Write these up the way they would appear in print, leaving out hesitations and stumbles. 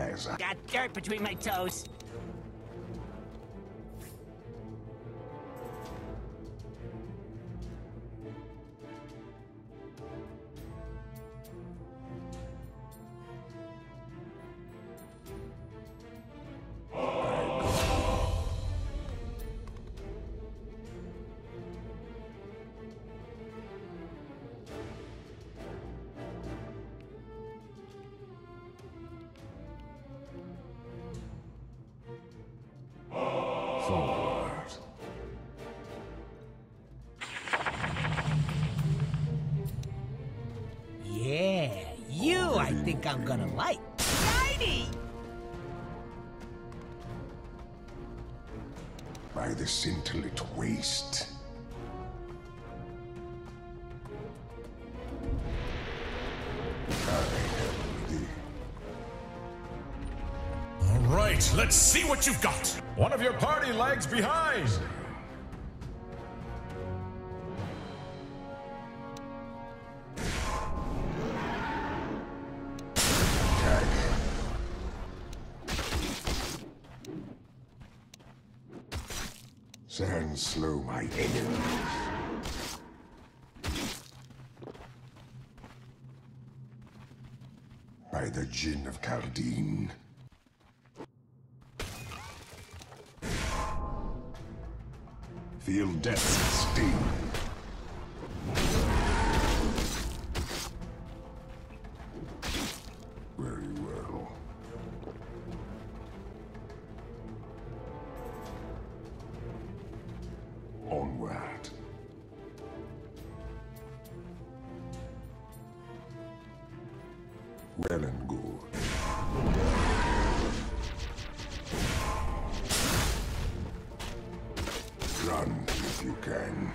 as I... Got dirt between my toes. Forward. Yeah, you I think I'm gonna like. Shiny! By the scintillant waste. All right, let's see what you've got. One of your party lags behind. Sand slow my enemies. By the Jinn of Khaldin. Feel death's sting. Very well. Onward. Well and good. Run if you can.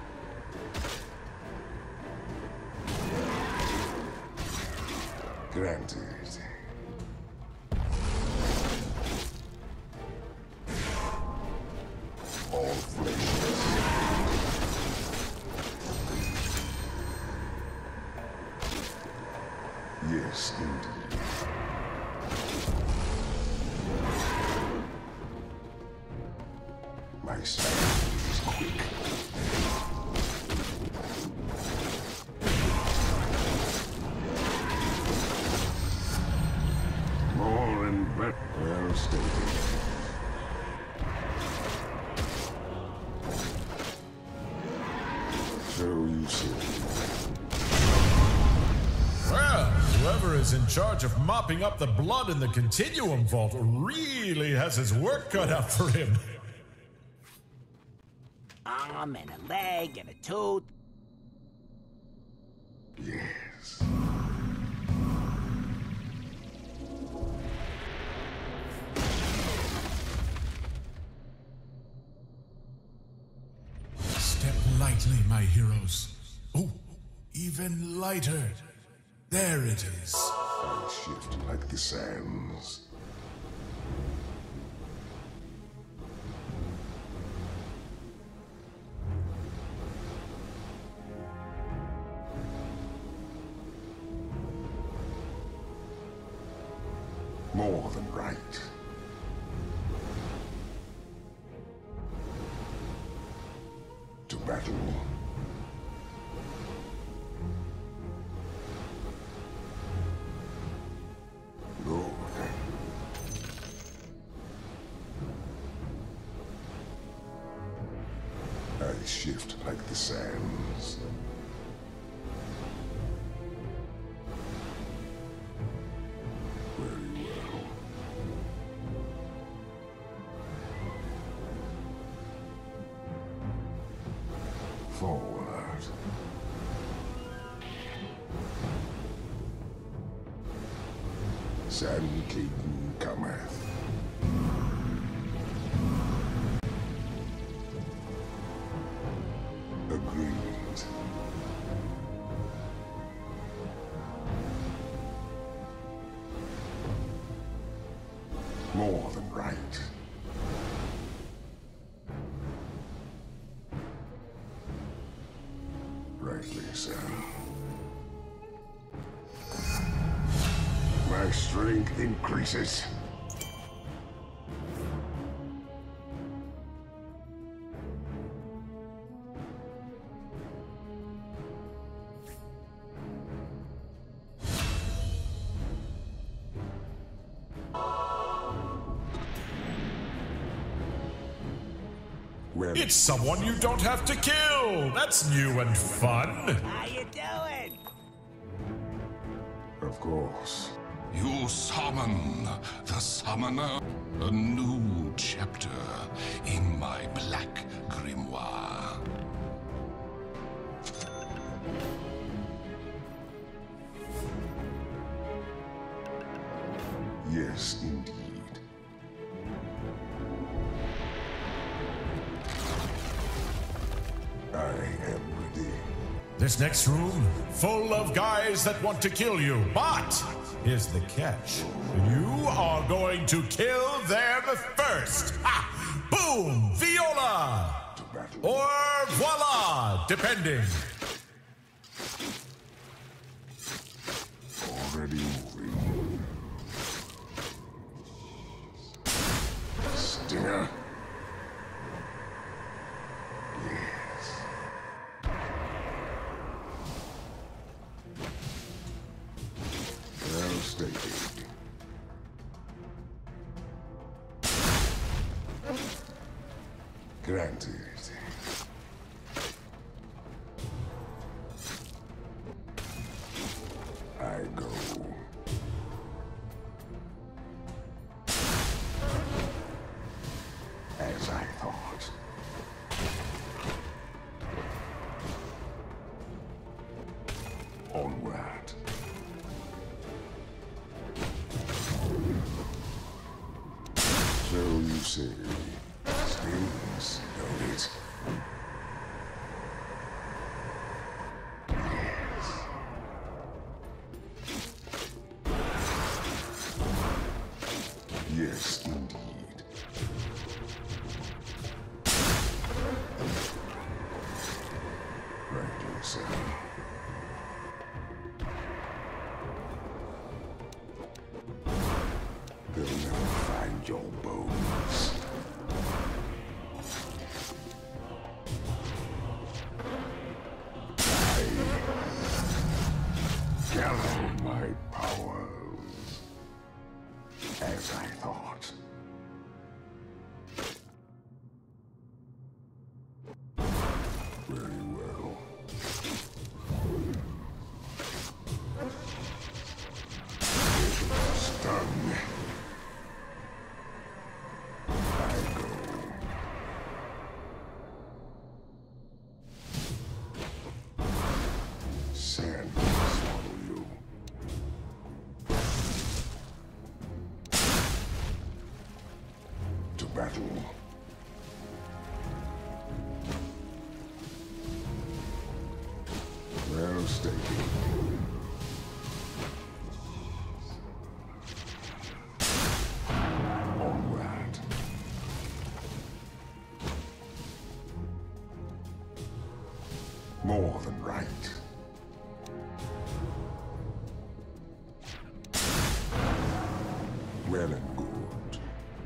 Granted. All flesh. Yes, indeed. My sound is quick. More and better. Well stated. So you see. Well, whoever is in charge of mopping up the blood in the Continuum Vault really has his work cut out for him. Arm and a leg and a tooth. Yes. Step lightly, my heroes. Oh, even lighter. There it is. I shift like the sands. More than right. To battle. Lord. I shift like the sands. Very well. Forward. Sand Keaton cometh. Agreed. More than right. Rightly so. My strength increases. It's someone you don't have to kill. That's new and fun. How you doing? Of course. You summon the summoner. A new chapter in my black grimoire. Yes, indeed. I am ready. This next room, full of guys that want to kill you. But here's the catch. You are going to kill them first. Ha! Boom! Viola! To battle. Or voila! Depending. Already moving. Stinger. Yes. Well stated. Granted. I go. As I thought. Onward. So you say, stings, don't it? Yes, indeed. Rightly so. They'll never find your bones. I gather my powers. As I thought. Very well. Stung. I go. Sand will swallow you. To battle. Well stated. Onward. More than right. Well and good.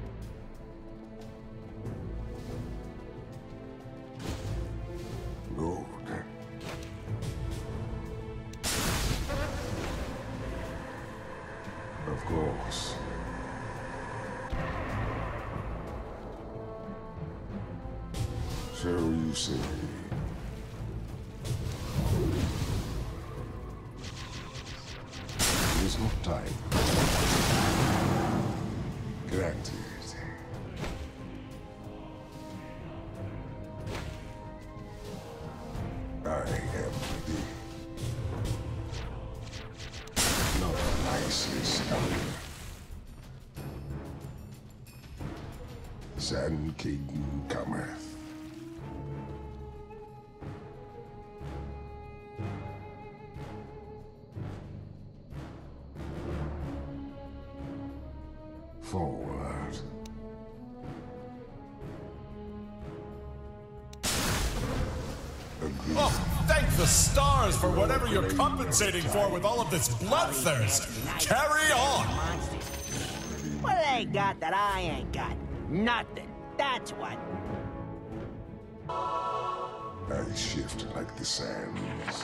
Good. Of course. So you say. There's no time. Granted. I am ready. Not nicely stung. Sand King cometh. Forward. Agreed. Oh, thank the stars for whatever you're compensating for with all of this bloodthirst. Carry on. What they got that I ain't got? Nothing. That's what. I shift like the sands.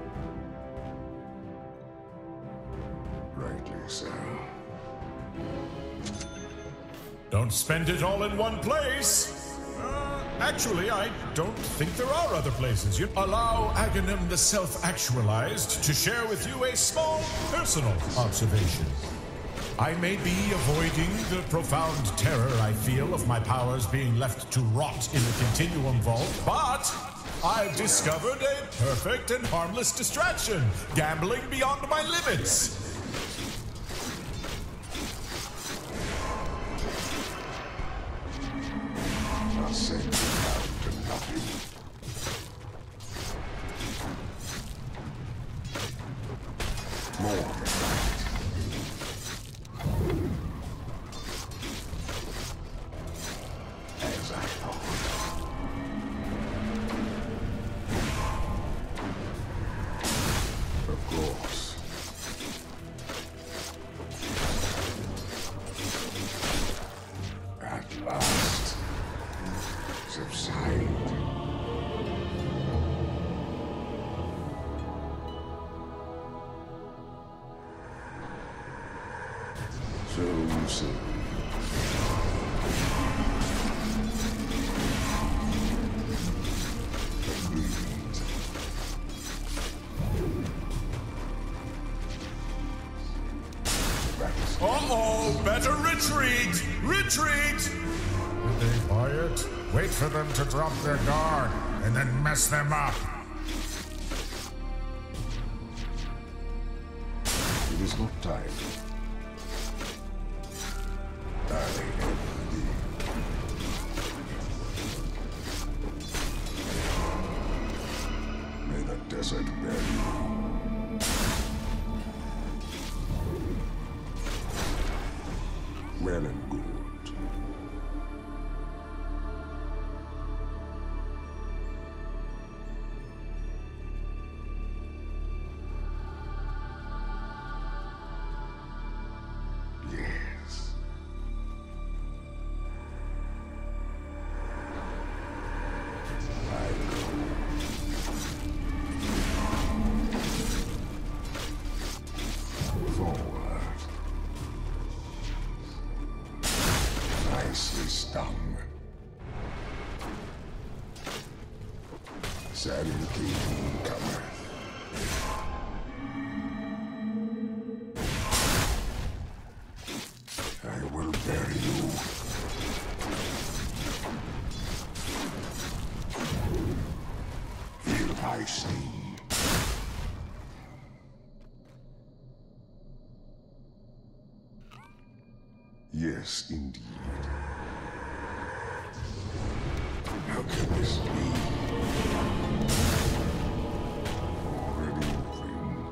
Rightly so. Don't spend it all in one place. Actually, I don't think there are other places. You allow Aghanim the self-actualized to share with you a small personal observation. I may be avoiding the profound terror I feel of my powers being left to rot in the Continuum Vault, but I've discovered a perfect and harmless distraction, gambling beyond my limits. I'll send you down to nothing. More than that. As I thought. Of course. At last. Subside. So you see. Agreed. Uh-oh, better retreat! Retreat! Did they buy it? Wait for them to drop their guard, and then mess them up. It is not time. I am ready. May the desert bear you. Well and good. Yes. I go. Forward. Nicely stung. Salutation cometh. I will bury you. Feel my sting. Yes, indeed. How can this be? Already moving.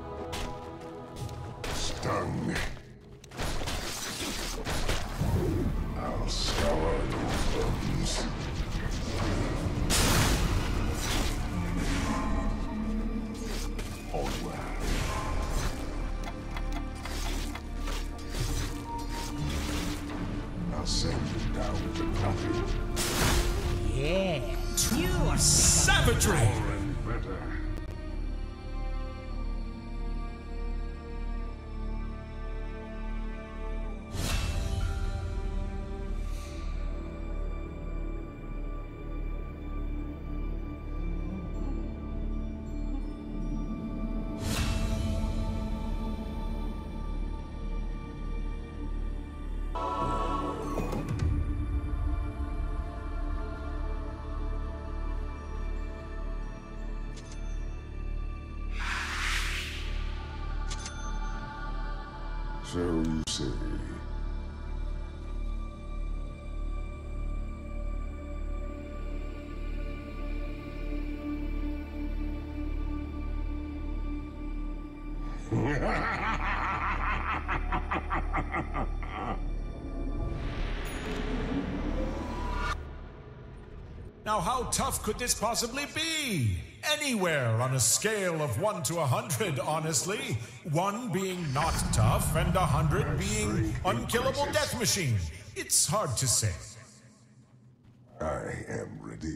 Stung. I'll scour your bones. Onward. I'll send you down to nothing. Yeah, you are Savagery! More and better. So you say. Now, how tough could this possibly be? Anywhere on a scale of 1 to 100, honestly. 1 being not tough, and 100 being unkillable death machine. It's hard to say. I am ready.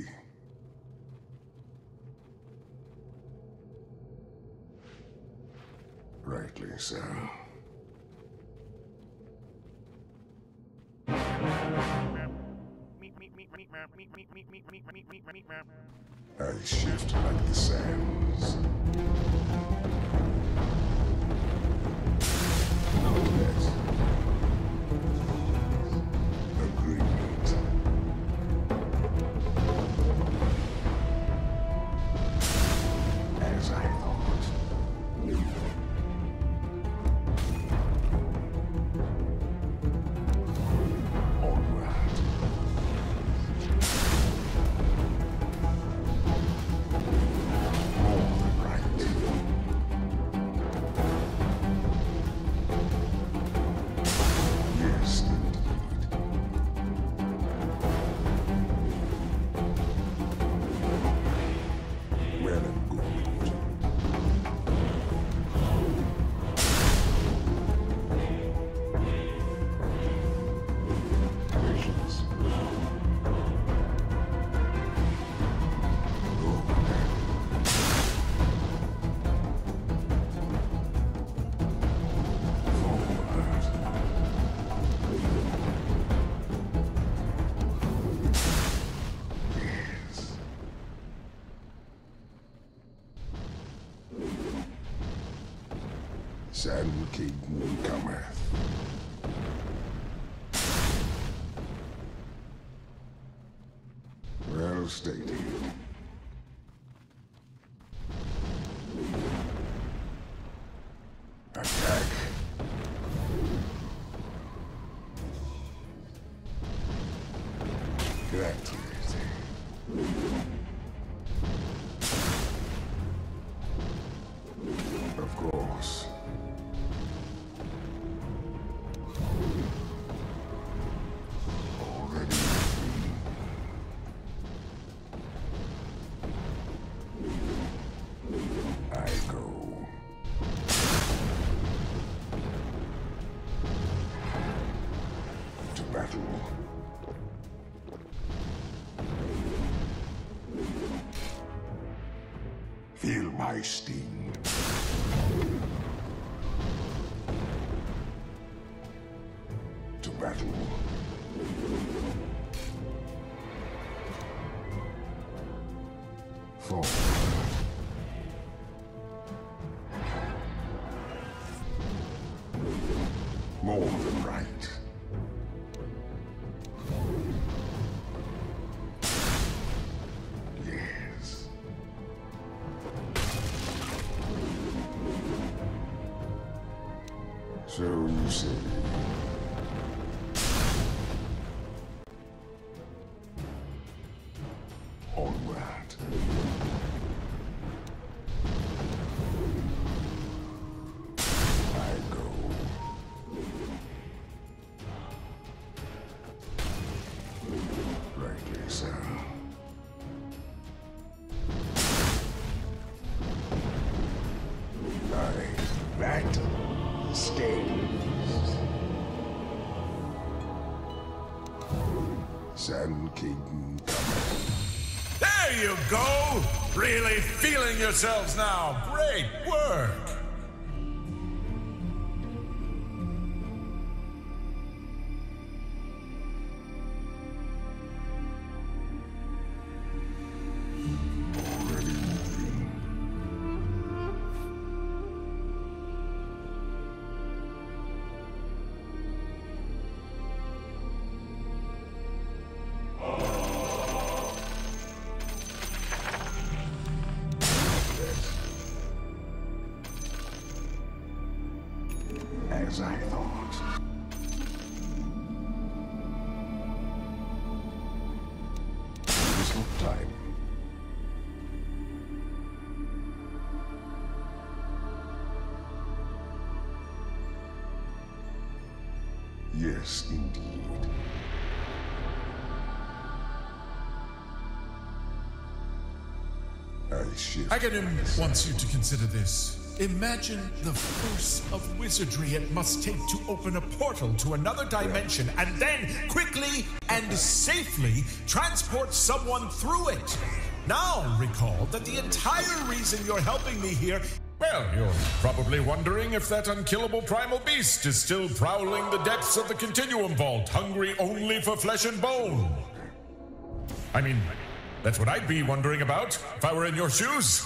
Rightly so. I shift like the sands. Yes. Agreement. As I thought. All right. More than right. Yes, indeed. Well and good. Patience. Yes. Sand King cometh. Well stated. Attack. Granted. Of course. Already. I go. To battle. Feel my sting. To battle. Forward. More than right. Yes. So you say. Onward. I go. Rightly so. Battle stays. Sand King cometh. There you go! Really feeling yourselves now. Great work! Already moving. As I thought. Little time. Yes, indeed. I shift. Aghanim wants you to consider this. Imagine the force of wizardry it must take to open a portal to another dimension and then quickly and safely transport someone through it. Now recall that the entire reason you're helping me here... Well, you're probably wondering if that unkillable Primal Beast is still prowling the depths of the Continuum Vault, hungry only for flesh and bone. I mean, that's what I'd be wondering about if I were in your shoes.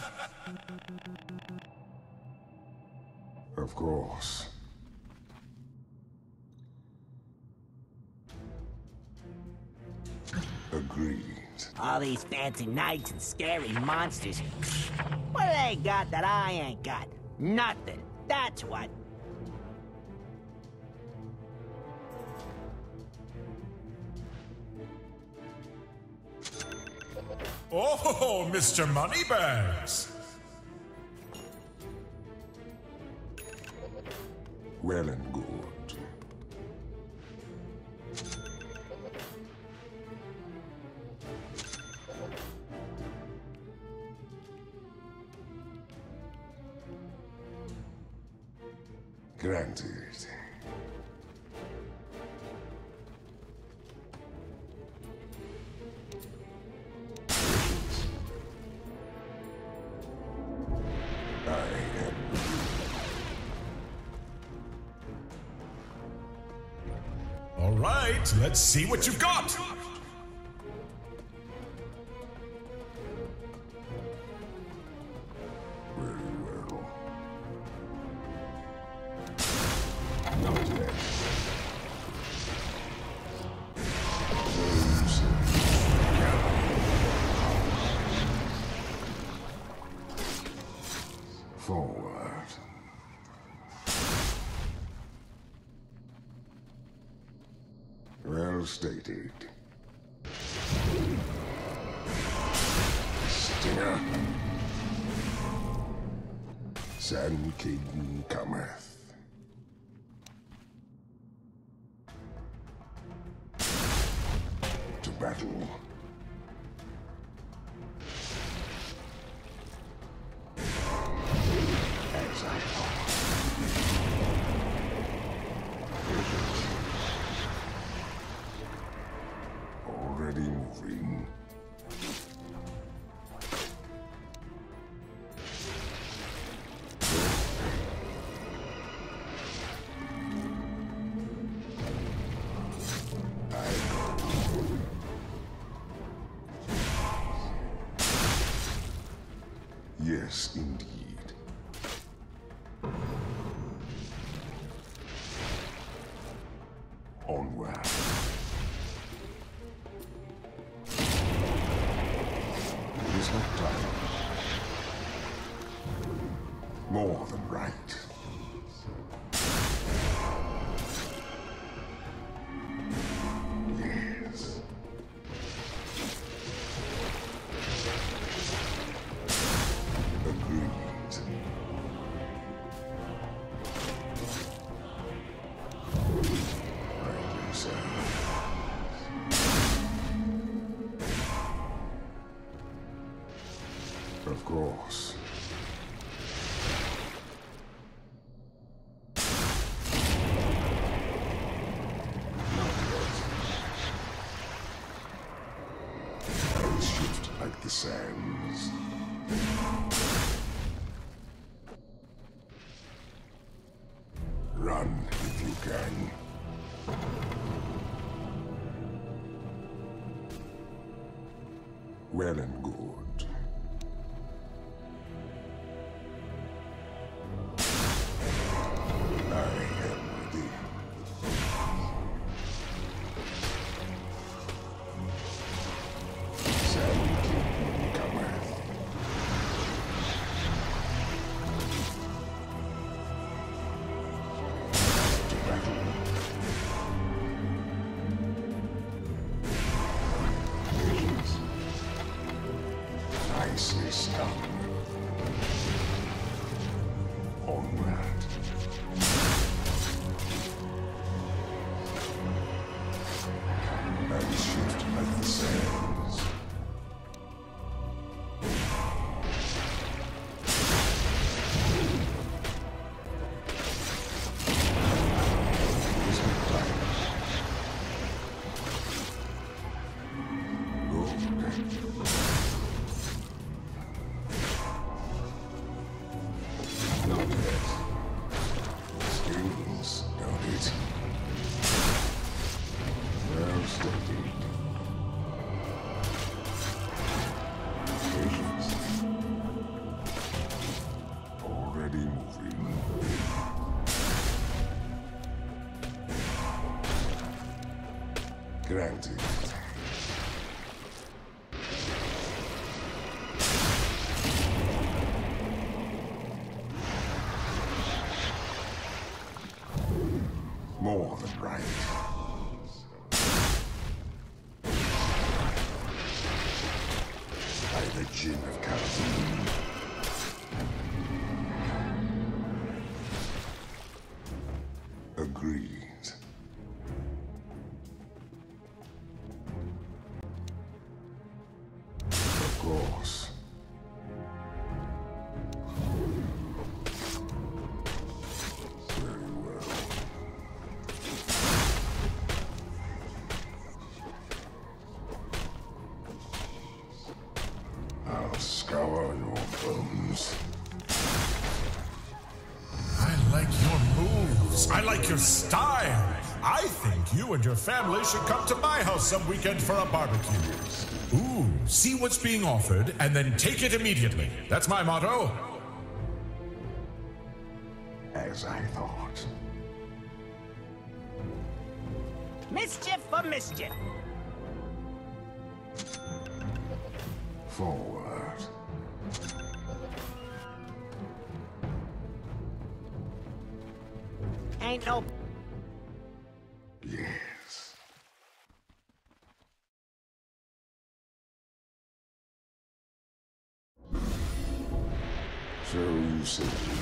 Of course. Agreed. All these fancy knights and scary monsters. What do they got that I ain't got? Nothing. That's what. Oh, Mr. Moneybags! Well and good. Granted. I am. All right, let's see what you've got. Very well. Not yet. Forward. Well stated. Stinger. Sand King cometh. To battle. As I thought. Already moving. Yes, indeed. Onward. It is not time. More than right. Yes. Agreed. Rightly so. Of course. Not yet. I'll shift like the sands. Run if you can. Well and good. I am ready. Sand King cometh. To battle. Nicely done. Onward. And shift like the sands. Is it time? Good. Not yet. Already moving. Granted. More than right. By the gin of Aghanim. Agreed. Of course. Very well. I'll scour your bones. I like your moves. I like your style. I think you and your family should come to my house some weekend for a barbecue. Ooh, see what's being offered and then take it immediately. That's my motto. As I thought. Mischief for mischief. Forward. Ain't no... Yes. So you say.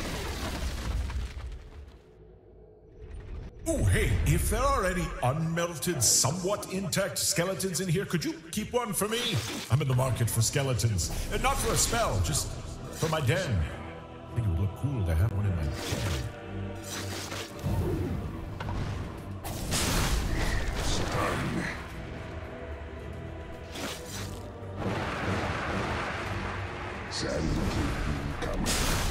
Ooh, hey, if there are any unmelted, somewhat intact skeletons in here, could you keep one for me? I'm in the market for skeletons. And not for a spell, just for my den. I think it would look cool to have one in my den. Stun. Sand coming.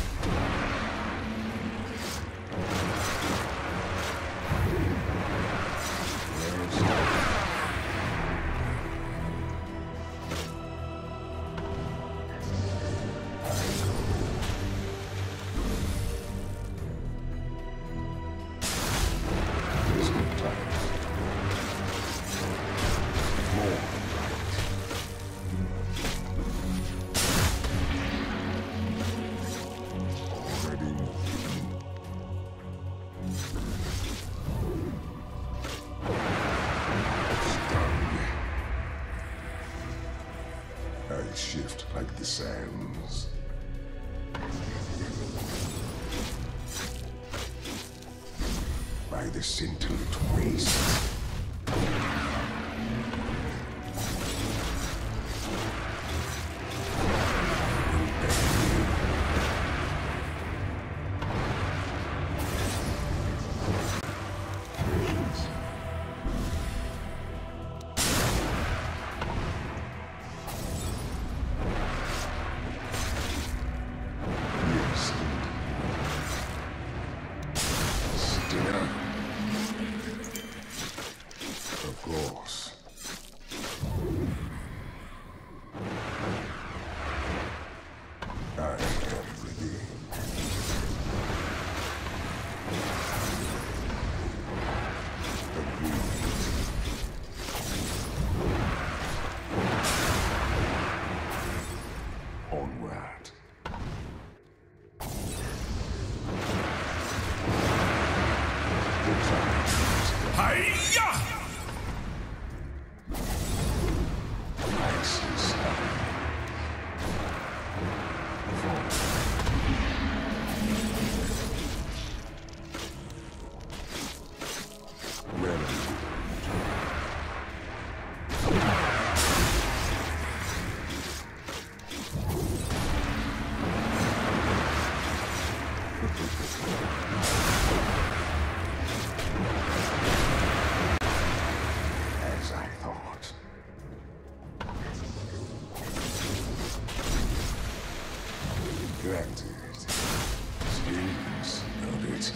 I shift like the sands. By the scintillant waste. Of course. I am ready. Onward. Hi-ya! As I thought. Granted. Skins of it.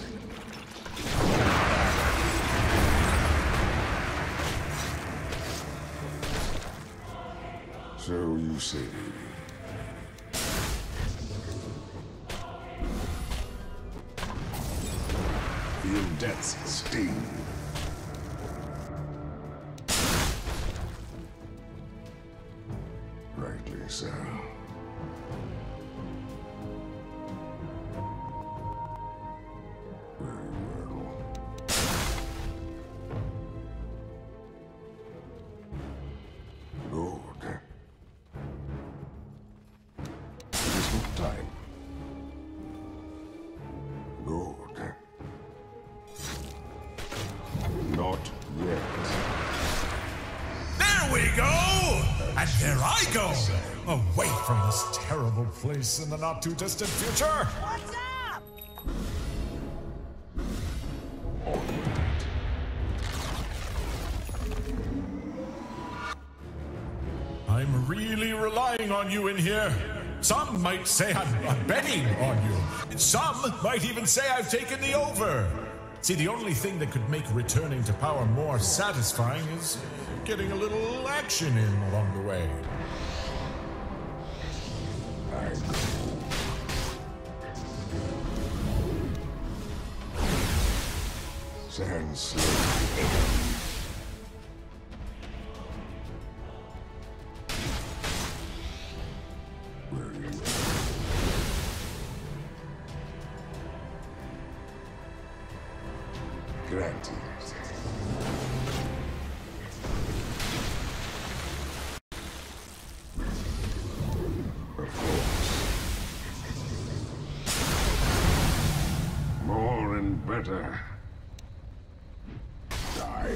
So you say. Feel death's sting. Rightly so. Very well. Good. It is not time. Good. Not yet. There we go! And there I go! Away from this terrible place in the not-too-distant future! What's up? I'm really relying on you in here. Some might say I'm betting on you. Some might even say I've taken the over. See, the only thing that could make returning to power more satisfying is getting a little action in along the way. Sand slowly. Very well. Granted. Of course. More and better. Die.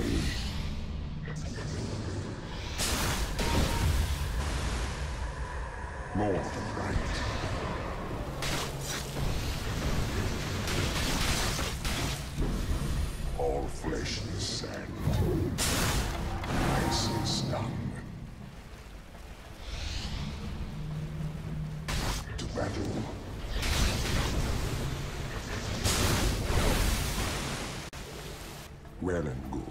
More than right. All flesh is sand. Ice is done. To battle. Well and good.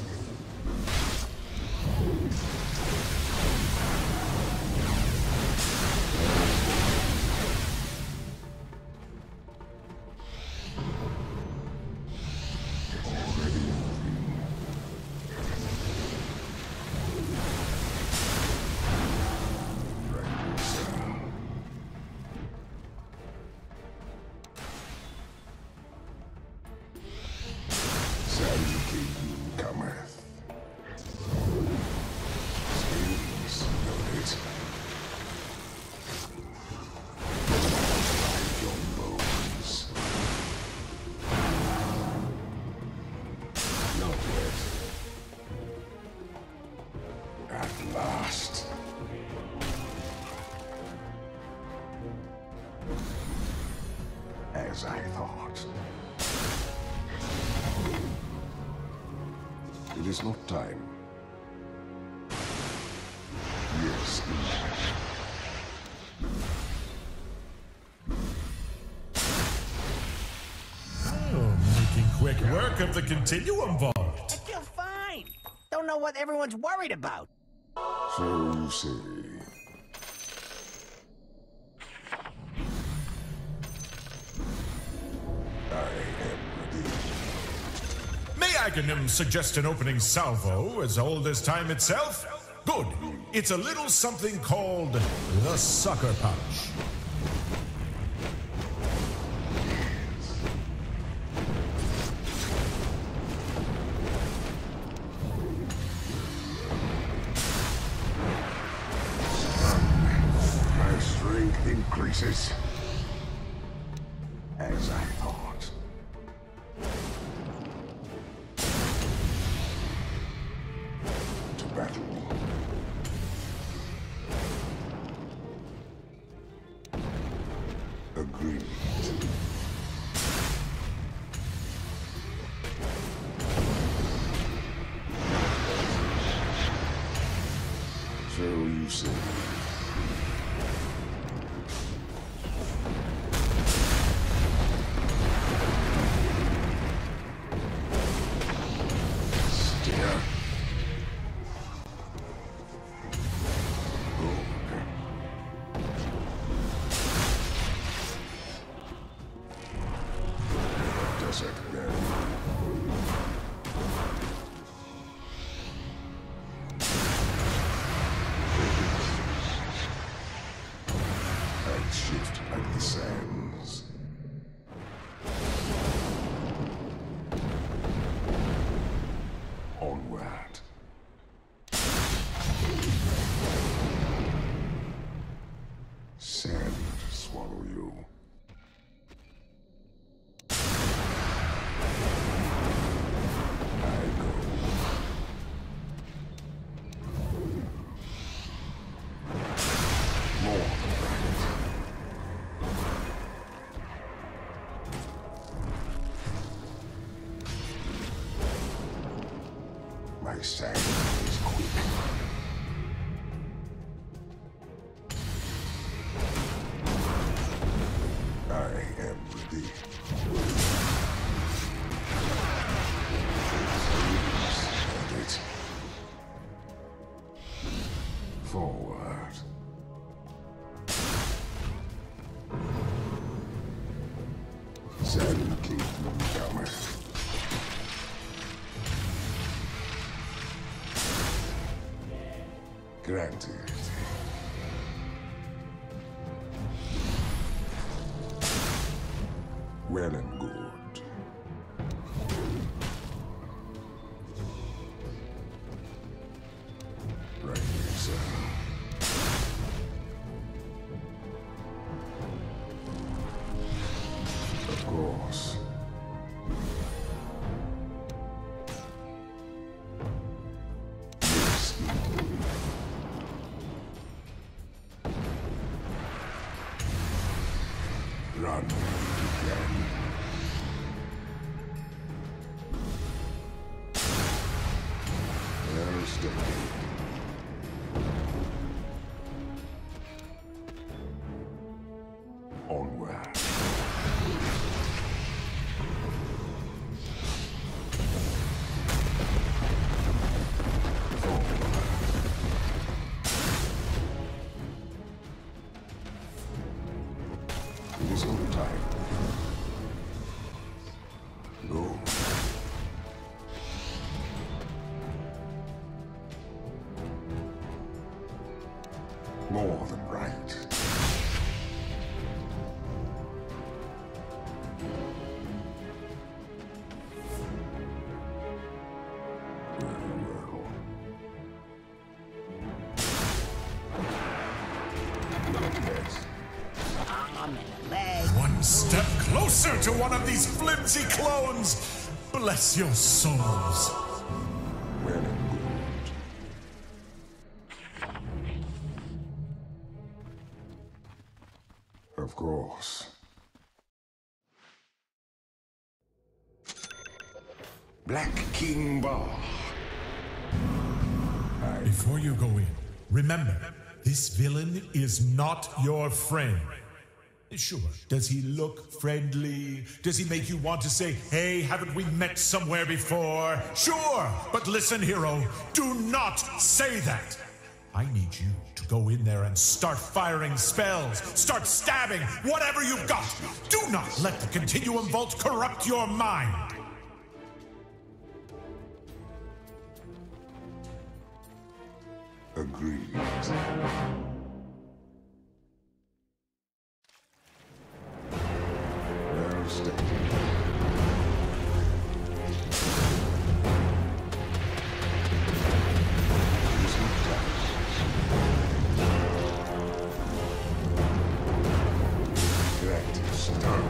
As I thought. It is not time. Yes, Oh, making quick work of the continuum vault. I feel fine. Don't know what everyone's worried about. so you say. May Aghanim suggest an opening salvo as old as time itself? Good. It's a little something called the Sucker Punch. My strength increases. As I thought. To battle. Agreed. So you say. My sand is quick. I am ready. Set it. Forward. Sand Kingdom cometh. Granted. Well and good. Right here, sir. Of course. Yes, indeed. Run if you can. Well, stay. Onward. It is no time. No. More than right. Well. Yes. Arm and a leg. One step closer to one of these flimsy clones. Bless your souls. Well and good. Of course. Black King Bar. Before you go in, remember, this villain is not your friend. Sure, does he look friendly? Does he make you want to say, hey, haven't we met somewhere before? Sure, but listen, hero, do not say that. I need you to go in there and start firing spells, start stabbing, whatever you've got. Do not let the Continuum Vault corrupt your mind. Agreed. Well stated. There's no doubt. That is done.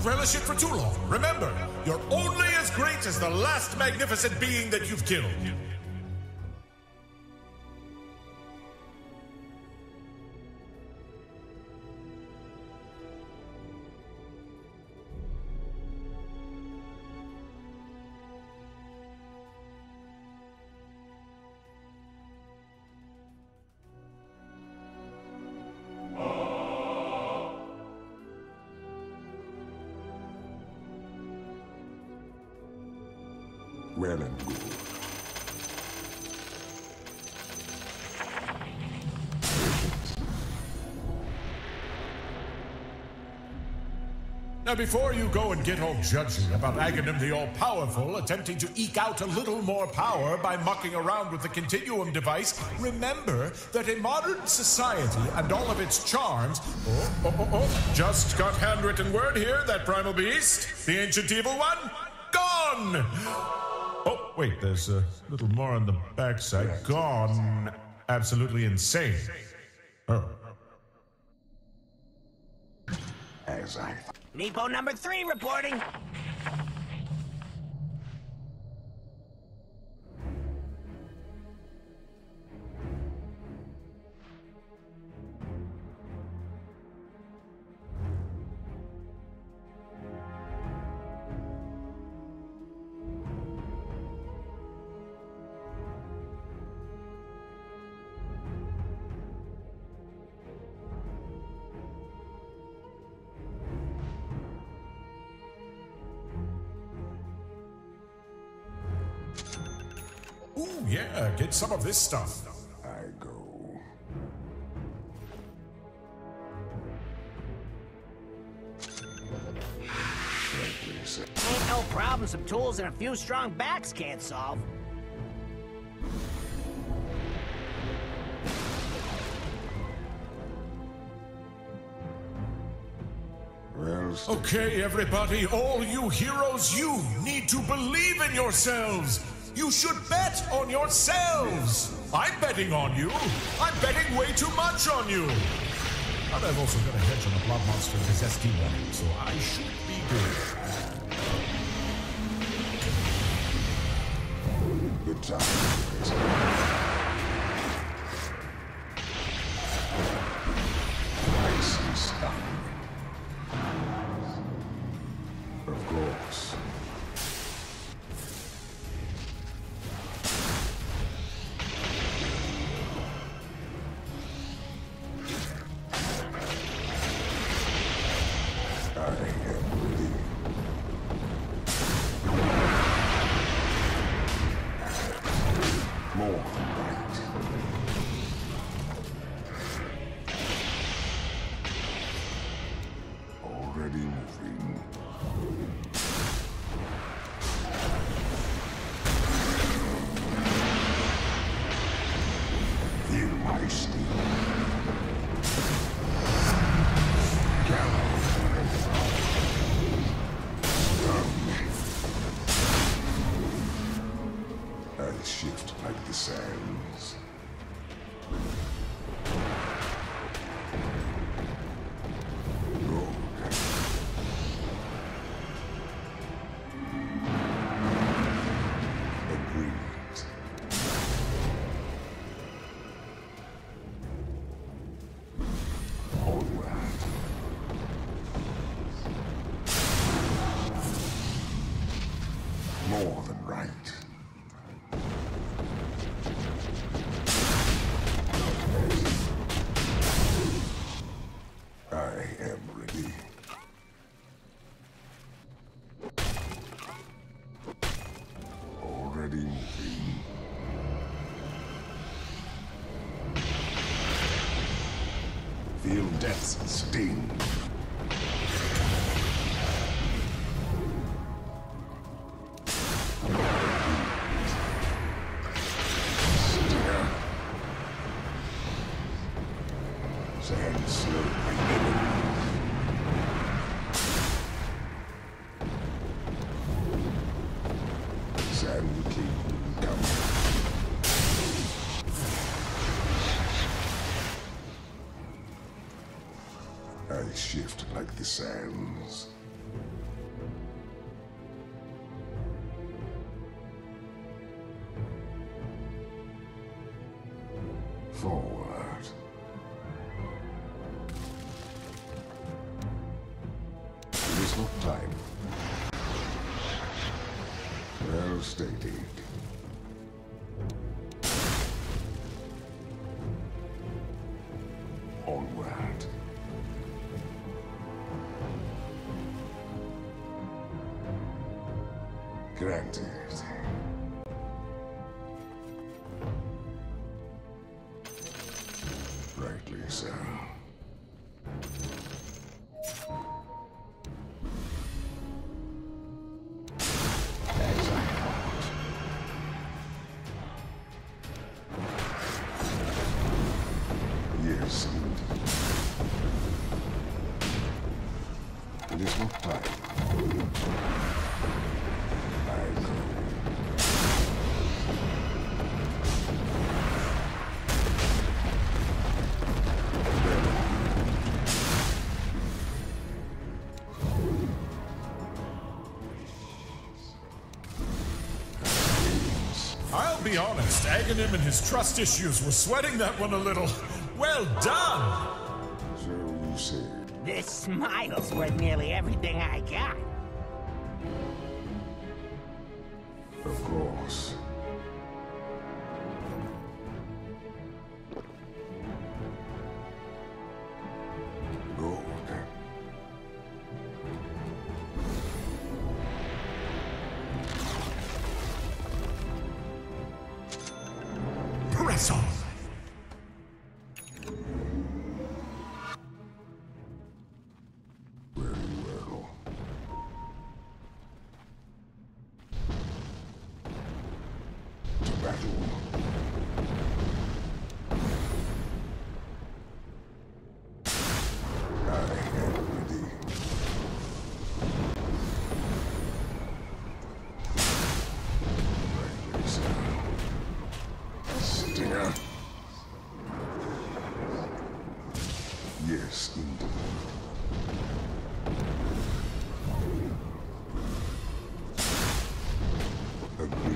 relish it for too long. Remember, you're only as great as the last magnificent being that you've killed. Well and good. Now, before you go and get all judgy about Aghanim the All-Powerful attempting to eke out a little more power by mucking around with the Continuum device, remember that in modern society and all of its charms... Just got handwritten word here that Primal Beast, the ancient evil one, gone! Oh, wait, there's a little more on the backside. Gone. Absolutely insane. Oh. As I Nepo number 3 reporting. Ooh, yeah, get some of this stuff. I go. Ain't no problem some tools and a few strong backs can't solve. Well, Okay, everybody, all you heroes, you need to believe in yourselves. You should bet on yourselves. I'm betting on you. I'm betting way too much on you. But I've also got a hedge on the blood monster and his SD1, so I should be good. good time. Icy stuff. Of course. Shift like the sands. Gold. Agreed. Onward. More than right. Feel death's sting. Steer. Sand slowly living. Sand King coming. I shift like the sands. Forward. It is not time. Well stated. Onward. Granted. Rightly so. As I thought. Yes, indeed. It is not time. I go. I'll be honest, Aghanim and his trust issues were sweating that one a little. Well done! So you said. This smile's worth nearly everything I got. Of course. Good. Press on! Very well. To battle. I am ready. Rightly so. Stinger. Yes, indeed. Agreed.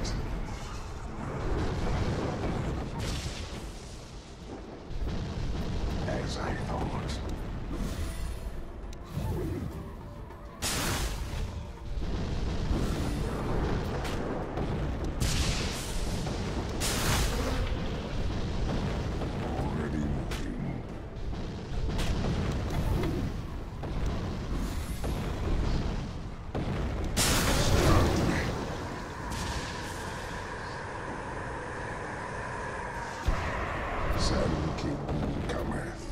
As I thought. Already moving. Sun King cometh.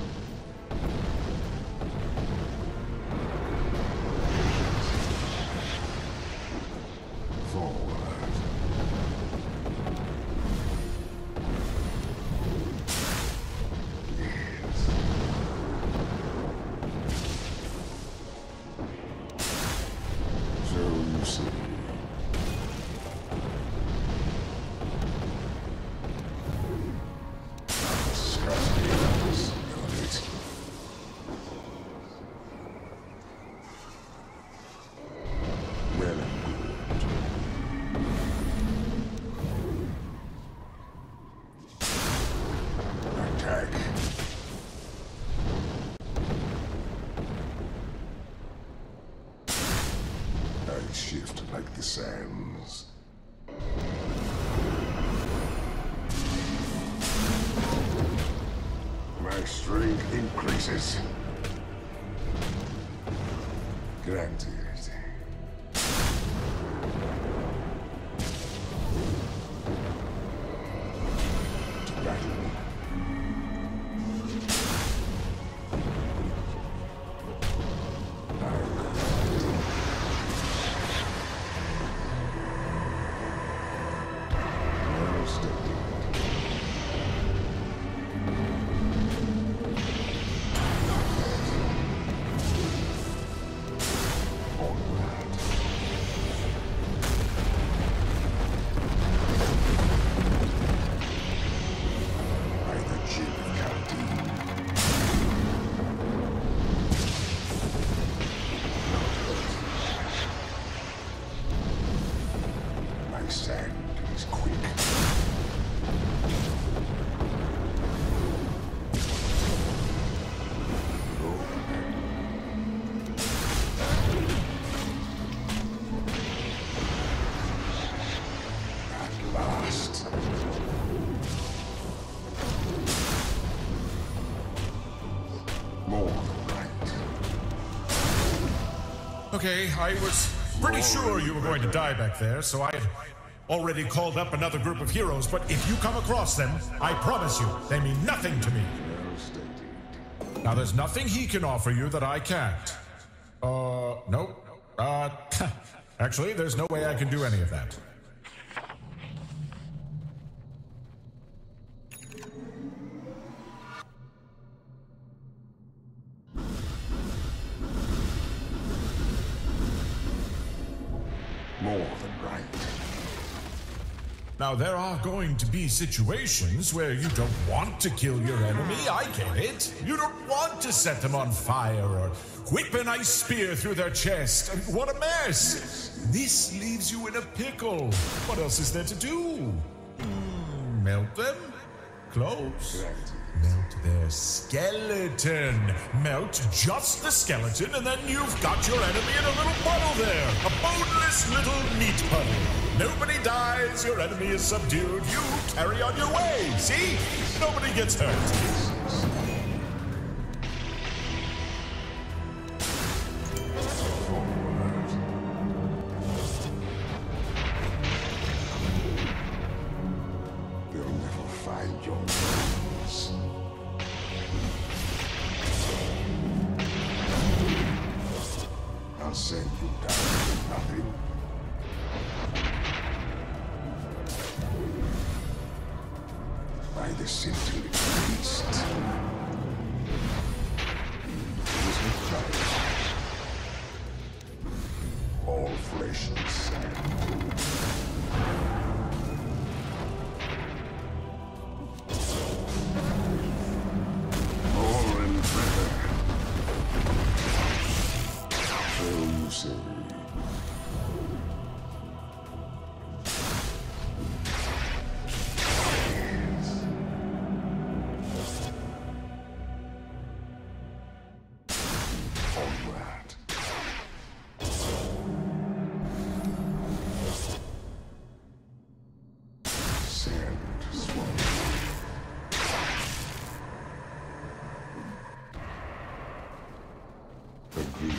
Forward. Yes. So you see. Well and good. Attack. I shift like the sands. My strength increases. Granted. To battle. Well stated. Onward. By the chin of Captain. My sand is quick. Okay, I was pretty sure you were going to die back there, so I had already called up another group of heroes, but if you come across them, I promise you, they mean nothing to me. Now, there's nothing he can offer you that I can't. Nope. Actually, there's no way I can do any of that. More than right. Now, there are going to be situations where you don't want to kill your enemy. I get it. You don't want to set them on fire or whip an ice spear through their chest. I mean, what a mess. This leaves you in a pickle. What else is there to do? Melt them? Close. Melt their skeleton. Melt just the skeleton, and then you've got your enemy in a little puddle there. A boneless little meat puddle. Nobody dies, your enemy is subdued, you carry on your way. See? Nobody gets hurt. Send you down to nothing. By the scintillating beast. Is the Christ. All flesh is sand. More and better. You say. Onward. Sand swamp. Agreed.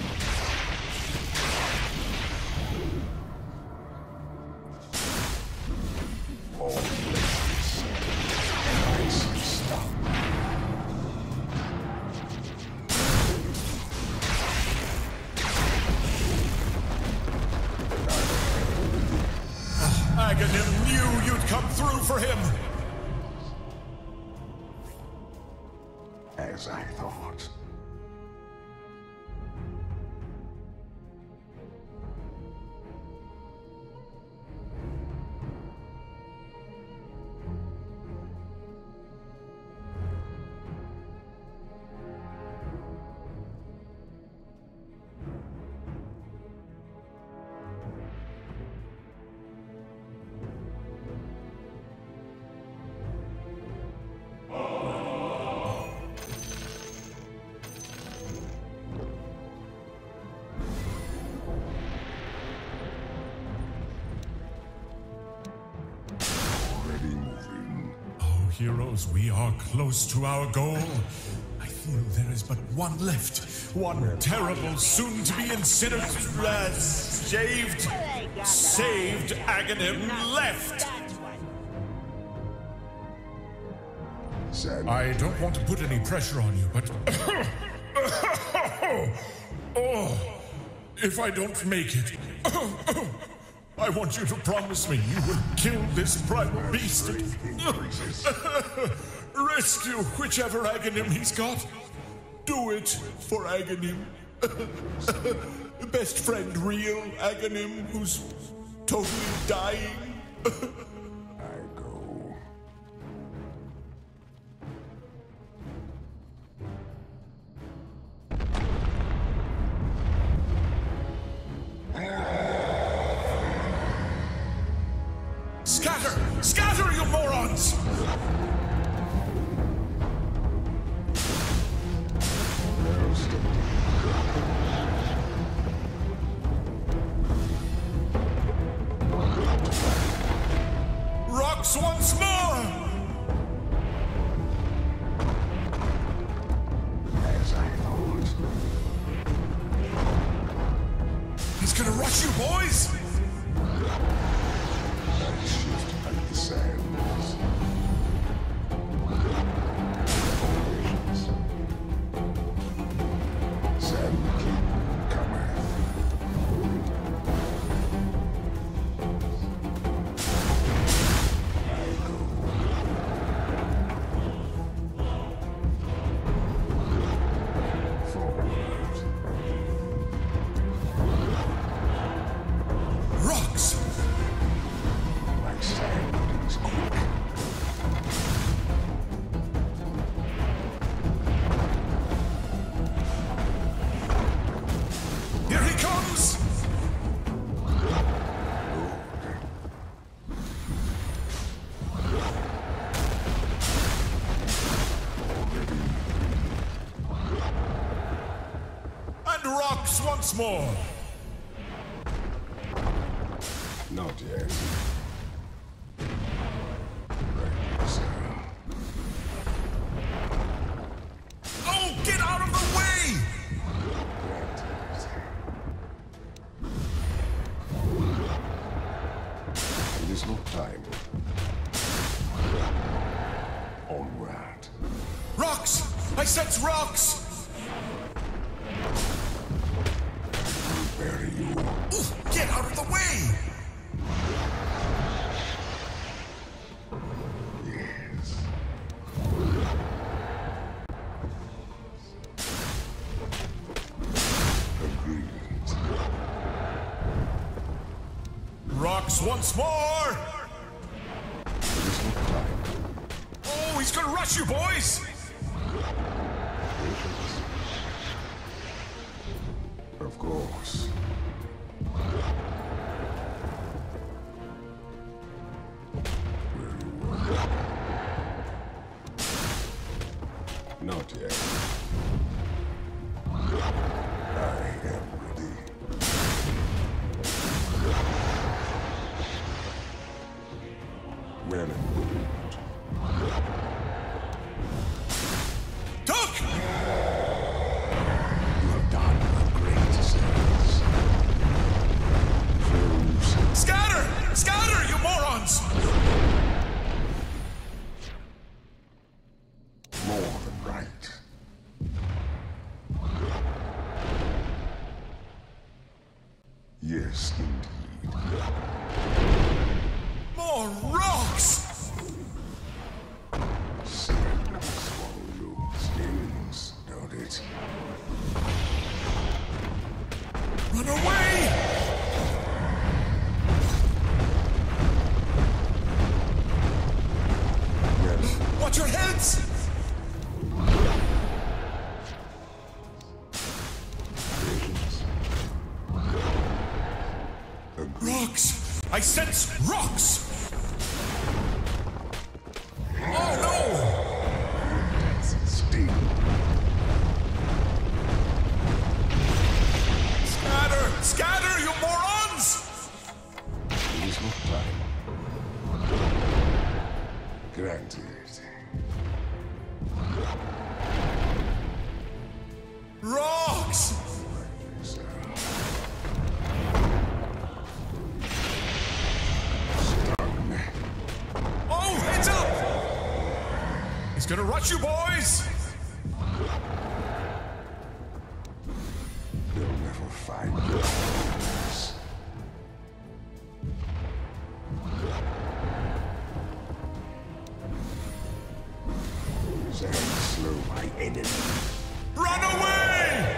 All places, nice and stop. Aghanim knew you'd come through for him. As I thought. Heroes, we are close to our goal. I feel there is but one left. One terrible, soon-to-be incinerated, saved Aghanim left. I don't want to put any pressure on you, but... if I don't make it... I want you to promise me you will kill this Primal Beast and rescue whichever Aghanim he's got. Do it for Aghanim. Best friend, real Aghanim, who's totally dying. I go. Scatter! Scatter, you morons! Rocks once more! As I thought. Rocks once more! Not yet. Right, sir. Oh, get out of the way! It is not time. Onward. Rocks! I sense rocks! Bury you. Ooh, get out of the way! Yes. Agreed. Rocks once more! It is not time. Oh, he's gonna rush you, boys! Of course. Very well. Not yet. I am ready. Well and good. Duck! You have done a great service. Fools. Scatter! Scatter, you morons! More than right. Yes, indeed. More rocks! Sand will swallow skins, don't it? Run away! Well, Watch your heads! patience. Agreed. Rocks! I sense rocks! Oh no! Sting. Scatter! Scatter, you morons! It is not time. Granted. Rocks! Sir. Stung. Oh, heads up! He's gonna rush you, boys! They'll never find your friends. Sand slow my enemy. Run away!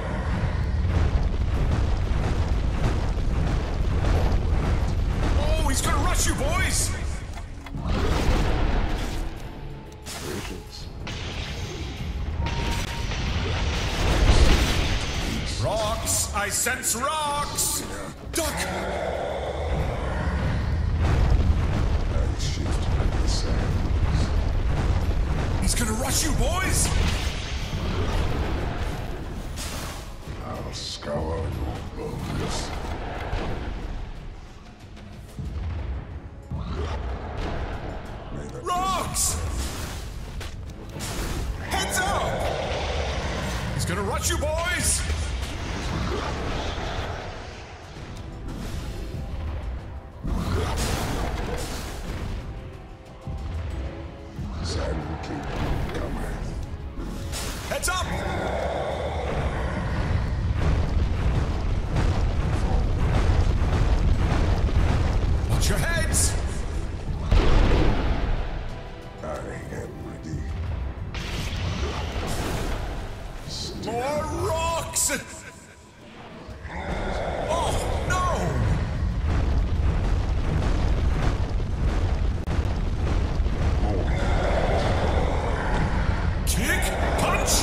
Oh, he's gonna rush you, boys! Patience. Rocks! I sense rocks! Duck! I shift like the sands. He's gonna rush you, boys! I'll scour your bones. May the Rocks! Heads up! He's gonna rush you, boys! Sand King cometh. Heads up! Watch your heads! I am ready. More rocks! Oh, no! Kick! Punch!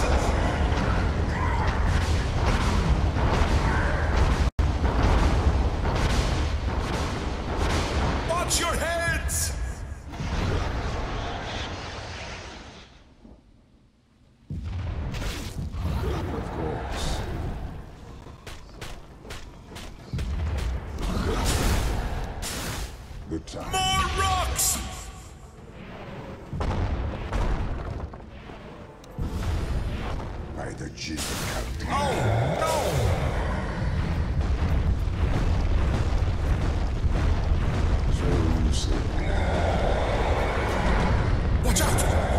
Watch your heads! Of course. More rocks! By the jinn. Oh, no! So you say. Watch out!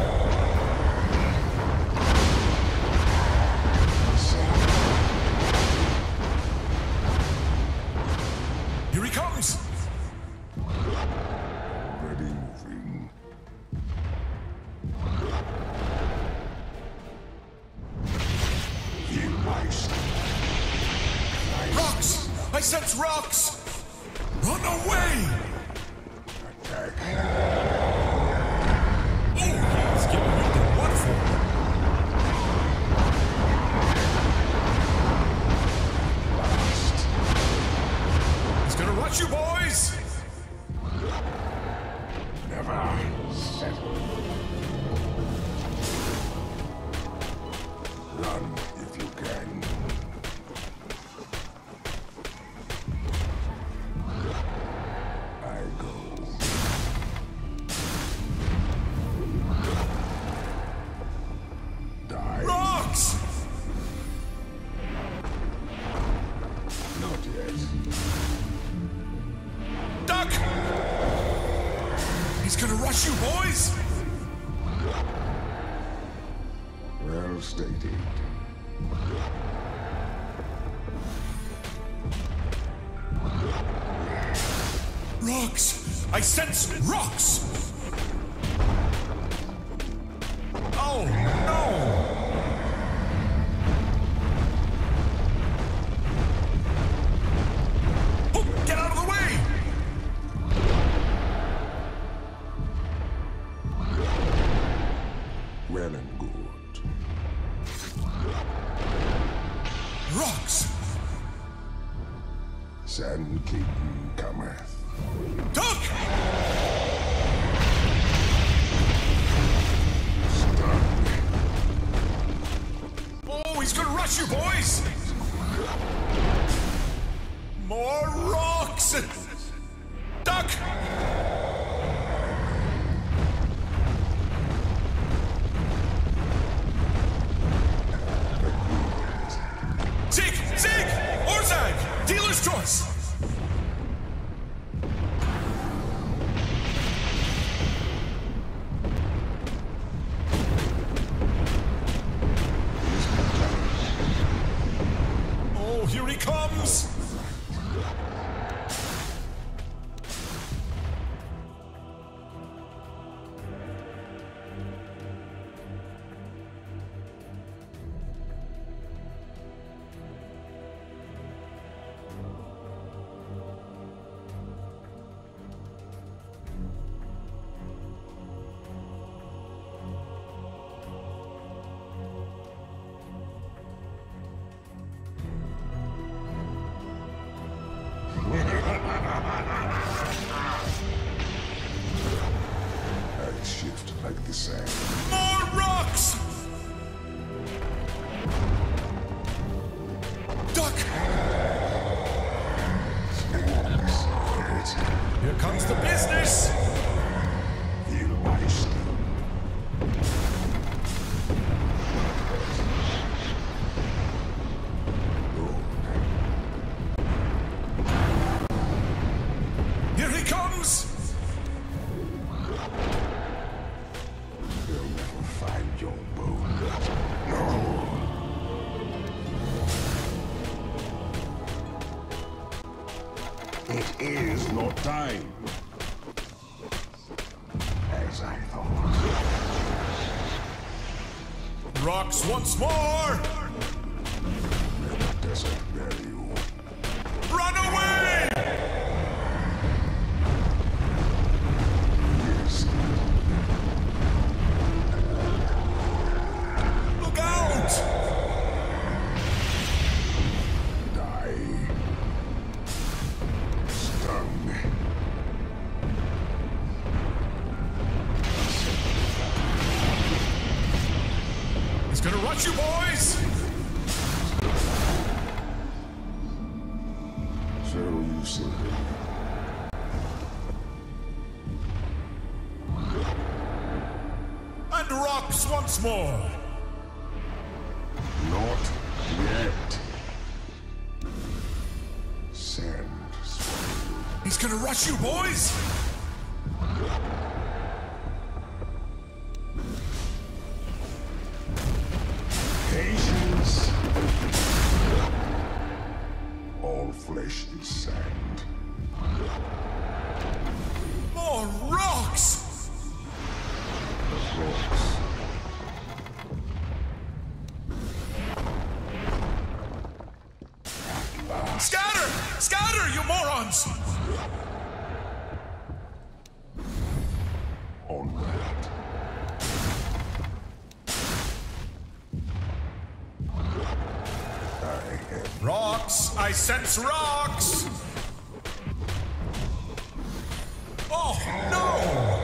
Here he comes! Ready moving. Feel my strength. Rocks! I sense rocks! Run away! Attack. Oh, he's giving you the one for. He's gonna rush you, boys! Never settle. Run if you can. I go. Die. Rocks! Not yet. Duck! He's gonna rush you, boys! Well stated. Rocks! I sense rocks! Oh, no! Oh, get out of the way! Well and good. Rocks! Sand King cometh. Duck! Stun. Oh, he's gonna rush you, boys! More rocks! Duck! Zig! Zig! Orzag! Dealer's choice! Oh, here he comes! I shift like the sand. More rocks! Duck! Here comes the business! Feel my sting. Here he comes! You'll never find your bone. No. It is not time. As I thought. Rocks once more! Let the desert bury you. Run away! Yes. Look out! Die. Stung. He's gonna rush you, boys! So you say. rocks once more! Not yet. Sand swirl. He's gonna rush you, boys! Patience. All flesh is sand. More rocks! Rocks. Scatter! Scatter, you morons! Onward. I have Rocks! I sense rocks! Oh, no!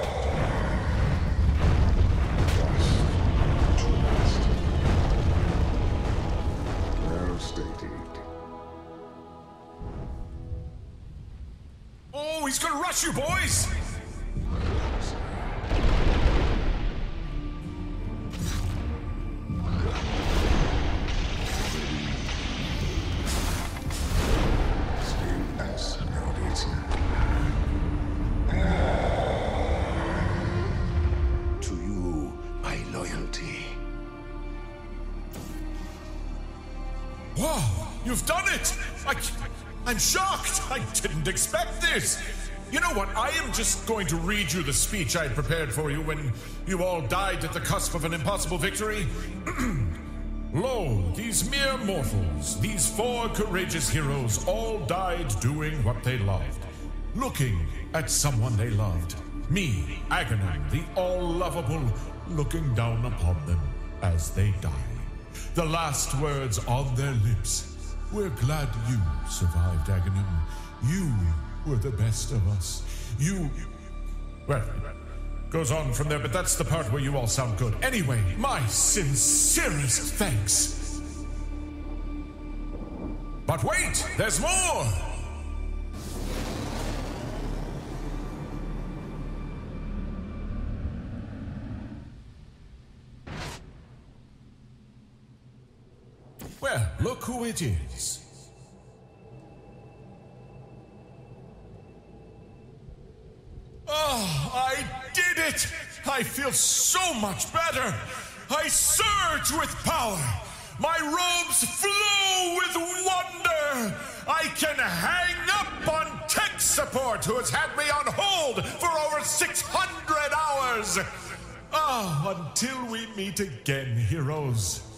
well stated. Oh, he's gonna rush you, boys! Still I smelled it. To you, my loyalty. Wow, you've done it! I'm shocked! I didn't expect this! You know what? I am just going to read you the speech I had prepared for you when you all died at the cusp of an impossible victory. Lo, these mere mortals, these 4 courageous heroes, all died doing what they loved. Looking at someone they loved. Me, Aghanim, the all-lovable, looking down upon them as they die. The last words on their lips. We're glad you survived, Aghanim. You were the best of us. Well, goes on from there, but that's the part where you all sound good. Anyway, my sincerest thanks. But wait, there's more! Well, look who it is. Oh, I did it! I feel so much better! I surge with power! My robes flow with wonder! I can hang up on tech support, who has had me on hold for over 600 hours! Ah, until we meet again, heroes.